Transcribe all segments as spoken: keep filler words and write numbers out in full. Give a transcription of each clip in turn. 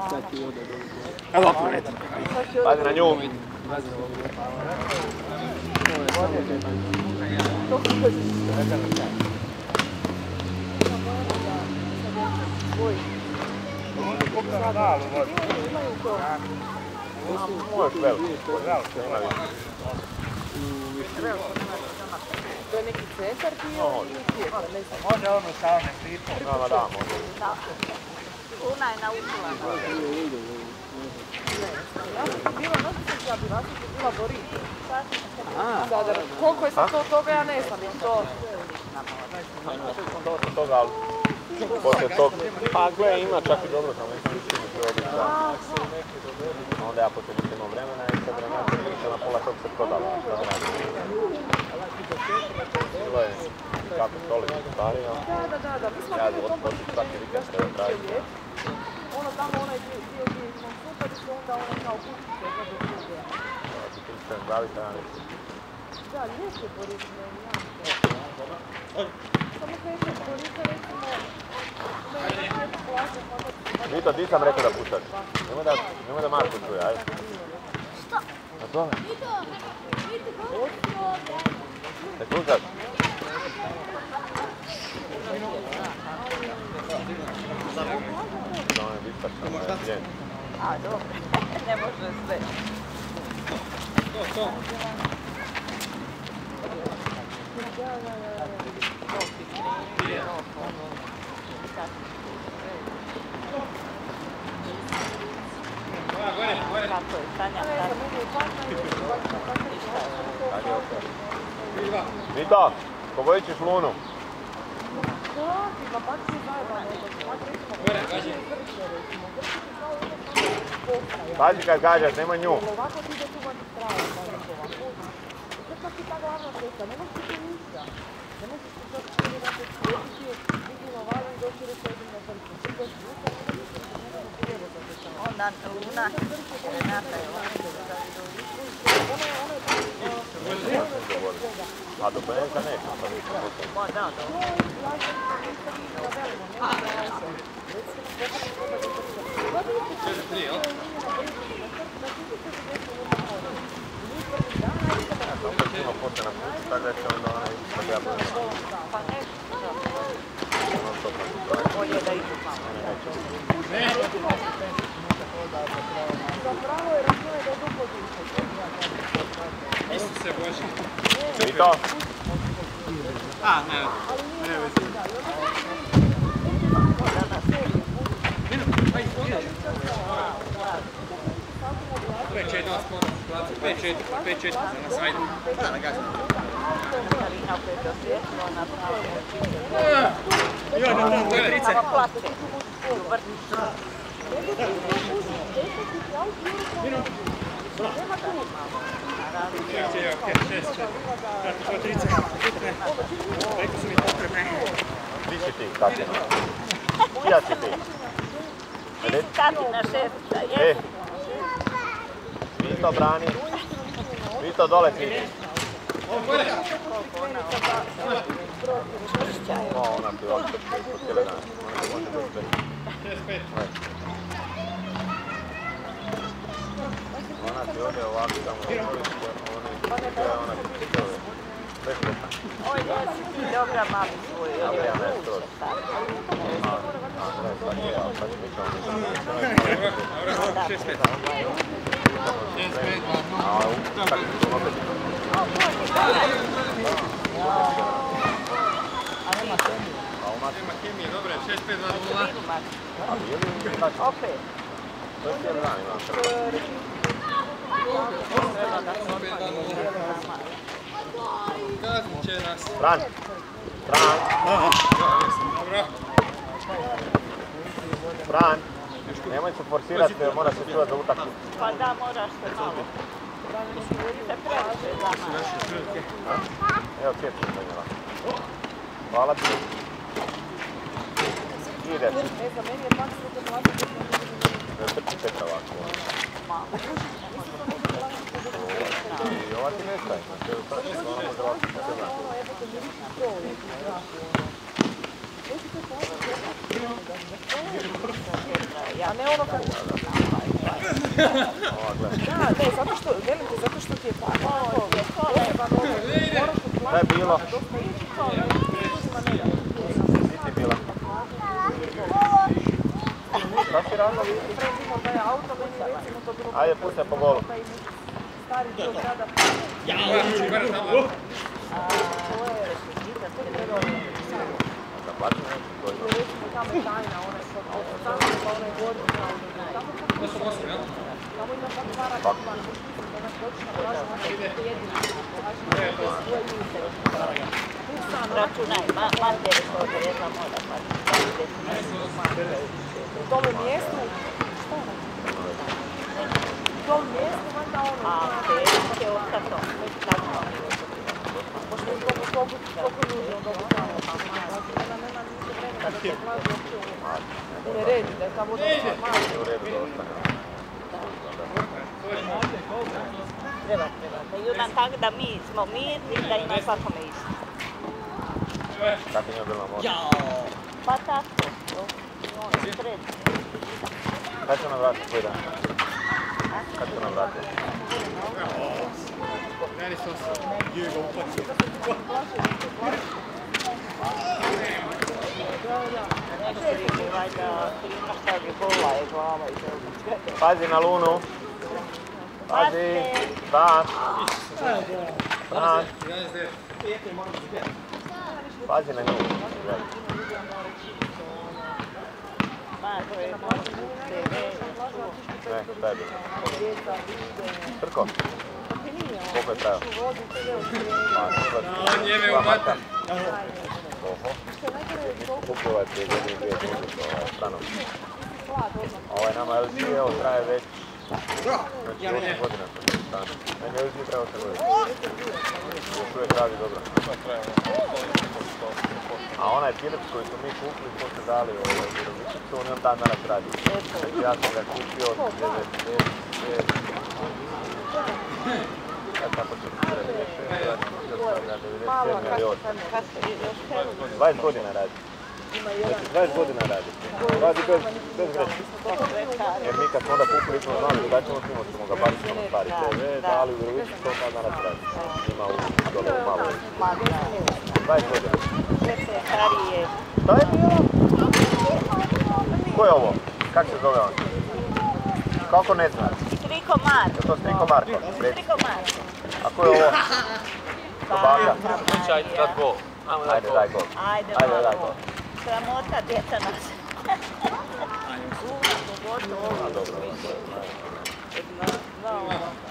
Evo ako ne. Pazi na nju. Možeš veliko. To je neki centar bio ili tijepa, ne znam. Može ono sa onim klipom. Da, da, može. Ona je naučila. Ja sam bila, noći sam ja bila, sam bila Boris. Zadar, koliko je sad to toga, ja ne znam, to... Dosta toga, ali poslije tog... Pa gle, ima čak i dobro, samo nisam mislim da je odličan. Onda ja poslije nisam imao vremena i sad vremena se na pola tog se prodala. Bilo je kako stolično stvari, no... Da, da, da, da, mi smo ja bili u tom poslije svaki vikend se da tražiti. Ono tamo, onaj dio gdje smo super, su onda ono kao kućice, za do druge. Da ti pričam, bavite, ja nisam. Da, lijepo je Boris, ne, samo kreće Borisa, recimo, ima jedna lijepa plaća, pa... Vito, ti sam rekao da puštaš. Nemoj da, nemoj da Marko čuje, ajde. Što? Na tome. Vito, Vito, kako si ovdje? Ne slušaš? To je bistač, samo je djen. A, dobro, ne može sve. To, to. Kako je, Sanja? Vito, kogo ićeš lunu? Pazi kad gađaš, nemoj nju. Ovako ti ide tu van strava, to ti ta glavna cesta, ne možeš ti ništa. Ne možeš ti to cijeli da se spriječiti, biti na valu i doći reći jedin na vrstu. Ti doći vrsta, ne možeš ti nekako prijevoza se tamo. Onda Luna, Renata je ovako. A do ponedjeljka neću, pa nisam gotovo. Ma da, da. Četiri, tri, jel? Ja sam opet puno poslije na kući, tako da će onda onaj sad ja budem. Pa ne, Non stop na kući. bolje da idu malo. Ne, neće. Zapravo je računaj da je duplo duše. Isuse Bože. Vito? A, ne, ne vezi. pet četiri, pet četiri, pet četiri za nas, ajde. Da, na gazi. Karina opet osvjetila na pravo. Joj, na tom trice. Samo plače. U vrtiću. Čekaj, okej, šest, četiri. Prati, to trice. Rekli su mi potrebne. Di si ti, Katina? Čija si ti? Ti si Katina šefica, E, jesi? Vito brani. Vito dole ti. No, ona ti ovdje po cijele dane. Ona ti može biti bez. šest pet. Ona ti ovdje ovako samo koriste, oni, ona ti čitave. Besplatno. Oj, jesi ti dobra mami svoju. Ja ja ne skroz. A, a, ne, sad je, ali sad mi ćemo mi Dobro, dobro, šest pet. šest pet, a tako ću opet. Nema kemije, dobro je, šest pet, dva nula. Opet. To je cijeli dan imam prvo. Kaznit će nas. Fran! Fran! Dobro. Fran! Nemoj se forsirati, mora se čuvati za utakmicu. Pa da, moraš se malo. Se previše za malo. Evo kjepu sam donijela. Hvala ti. Ide. E, za meni je pak sve to plaća. Ne trči Petra ovako. Malo. I ova ti nestaje. Znači, evo sad ćemo ono može ovako se vrati. A ne ono kako... Ova, gledaj. Da, ne, zato što, velim ti, zato što ti je pa, onako, poseban ovaj, moraš u Šta je bilo? dosta ići, kao ne, ljudima ne da. Gdje ti bila? Šta si radila? Pred imao taj auto, meni recimo to bilo... Ajde, puštaj po golu. Taj stari dio grada. To je, to je trebalo. Da plaćam nešto koji ima. Recimo tamo je tajna, onaj što autostanu, pa onaj gornji auto. Tako kako To su osam, jel? tamo ima tako dva računa, onak točno plaža, onak je jedini, plaža, svoje ljude. Računaj, mater što odreza mora platiti. U tome mjestu, šta je? U tom mjestu, valjda ono, A, te je okato, već tako. možda je toliko toliko toliko ljudi od ovog tamo. Nema, nema niti vremena da se plažu uopće u neredi, da je ta voda mala. U redu da ostane. Treba, treba. Da je jedan tak da mi smo mirni, da ima svakome isto. Kako nije bilo na moru? Pa tako, on sred. Kad će nam vratiti tvoj dan? Kad će nam vratiti? Meni su osam. Jego upaci. Nešto vidi, valjda, klima šta bi bola je glava i to. Pazi na lunu. Pazi. Fran. Fran. Pazi na nju. Ma, to je te veze. Ne, šta je bilo? Trko? Koliko je trajao? On je me umata. Oho. Kupio ovaj prije godine dvije godine sa ovaj stranom. Ovaj nama L G, evo, traje već... Znači, osam godina sam bio stan. Meni L G traje osam godina. Još uvijek radi dobro. A onaj Philips koji smo mi kupili, smo se dali ovaj Virovičicu, on dan danas radi. Znači, ja sam ga kupio devedeset šest. Ja sam počeo devedeset šest, devedeset sedam i osam. dvadeset godina radi. Znači, dvadeset godina radi. Radi bez, bez greške. Jer mi kad smo onda kupili smo znali da ćemo snimati, ćemo ga baviti ono stari te ve, dali u Virovičicu, to dan danas radi. Ima u dole u malo. dvadeset godina. Starije. Šta je bilo? Ko je ovo? Kako se zove on? Kako ne znaš? Striko Marko. Je to Striko Marko? Striko Marko. A ko je ovo? Baka. Slučaj, dat gol. Ajde, daj gol. Ajde, Ajde, daj malo. gol. Sramota djeca nas. Uvijek pogotovo. A dobro. Znao.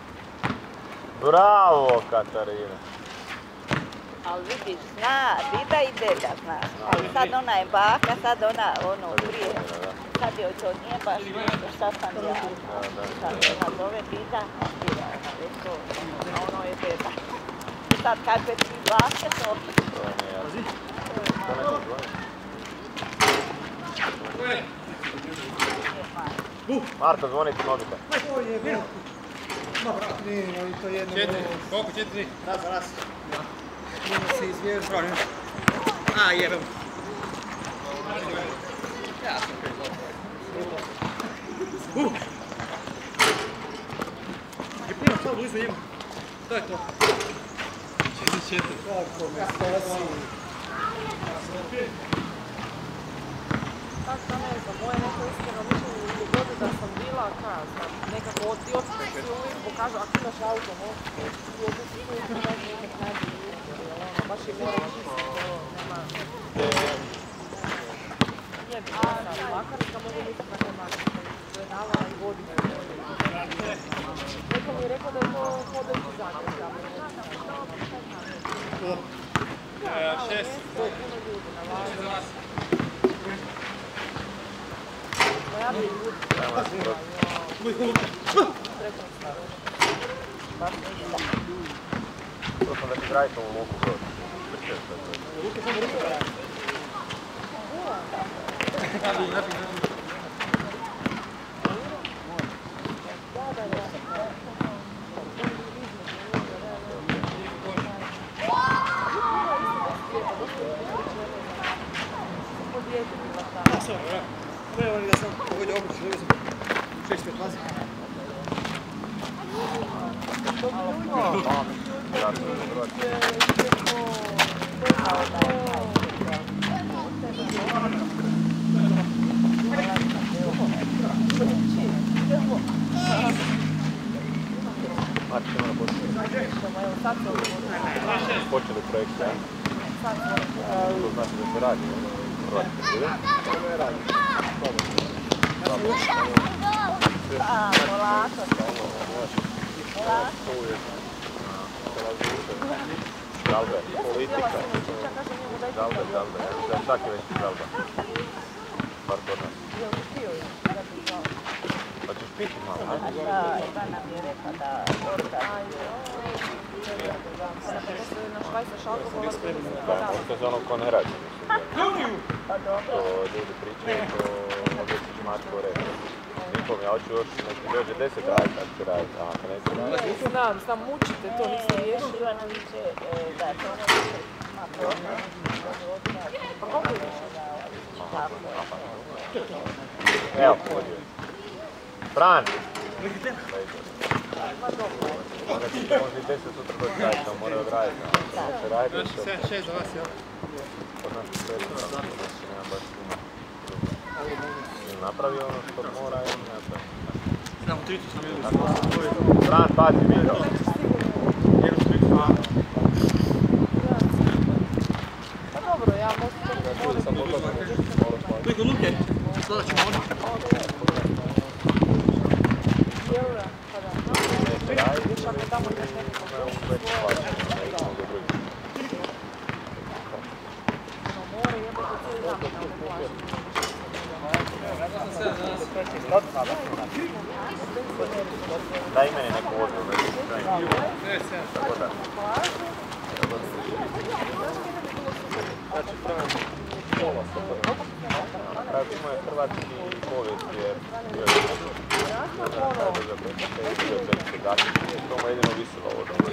Bravo, Katarina. Ali vidiš, zna, dida i deda zna. Ali sad ona je baka, sad ona, ono, prije. Sad joj to nije baš nešto šta sam ja. Sad ona zove dida, dida, ona već to, a ono je deda. I sad kakve ti bake to... To je nejasno. To neko zvoni? Marko, zvoni ti mobitel. Četiri. Koliko četiri? Raz, raz. Nema se izvježba. A, jebem. Ja sam kaj zove. Uh! Je prima, samo blizu njemu. To je to. Četiri, četiri. Kako me spasi. Tako da ne znam, moje neko iskreno mišljenje u dogodu da sam bila, kada znam, nekako od ti odspe svi uvijek pokažu, ako imaš auto, možeš ti od ti uvijek pokažu nekak nađe ljudi, ono, baš je more čisto, nema... Nije bi sad, Makarika mogu biti na te Makarika, predavala i godine. Neko mi je rekao da je to hodajući Zagreb, tamo. Šest. To je puno ljudi na vladu. Ja bi ljudi To sam da ti gradite u luku god. Luke samo ruke radi. Nabi, nabi, nabi. Da, da, da. Samo, ne, oni da sam pogodio oblič, nego sam šest pet lazi. Počeli projekt, ja? To znači da se radi, Hrvatske bude? To ne radi. A, polako. Žalbe, politika. Žalbe, žalbe. Za svaki već žalba. Bar kod nas. Pa ćeš piti malo, ne? A da, Ivana mi je rekla da Možda za ono ko ne radi. Pa dobro. To ljudi pričaju, to mogu si šmatko reći. Nikom, ja hoću još neki dođe deset raditi, ako će raditi, a ako neće raditi. Znam, znam, mučite, to niste riješili. Ivana viće da to neće ima problem. Pa kako je više da tako je? Evo, pođe. Fran! Može i deset sutra doći raditi, ali mora odraditi. Još sedam šest za vas, jel? Kod nas je sve to, kod nas nema baš puno. Napravi ono što mora i ne napravi. Znamo, tricu sam jeli. Fran, pazi video. Pa dobro, ja mogu to Koliko luke? Sada ćemo odmah. Eura, pa da. Neće raditi, Viš ako tamo imaš nekako već plaćamo, ne idemo do drugih. no more, jebate cijeli dan tamo plaćamo. Daj meni neku vodu, tako da. Znači, prvo pola super. Na kraju ima je hrvatski povijest, jer bio je to mu jedino visilo ovo doma.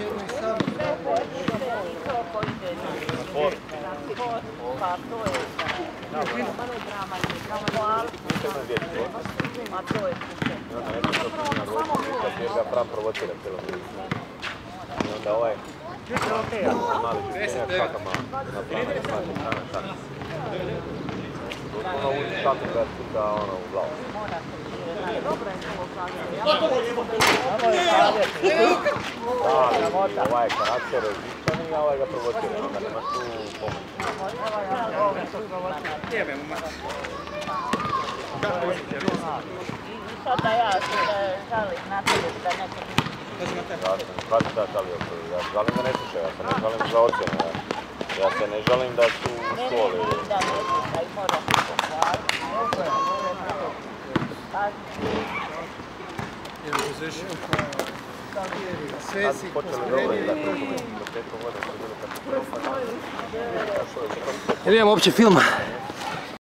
Sport. Pa to je Nisam na djeci sport. a to je I onda neko što puna ročnika, jer ga prav provocira cijelo vrijeme. I onda ovaj mali žutinjak šakama na plana i smaži strana šaka. Ono uđi šaku ga stuka ono u glavu. Dobra je to lokacija. Ovaj je karakter različan i ovaj ga provocira, onda nemaš tu pomoć. Jebe mu mati. Kako uzeti, jer I sad da ja žalim na tebe da neko Ja sam, kad sam žalio, ja se žalim da ne slušaju, ja se ne žalim za ocjene, ja, ja se ne žalim da su u školi. ne vidim da ne slušaj, moraš se pohvaliti. je u position. Sve Kad si su počeli dobro i tako, do petog voda su bili katastrofa. Jel imamo uopće filma?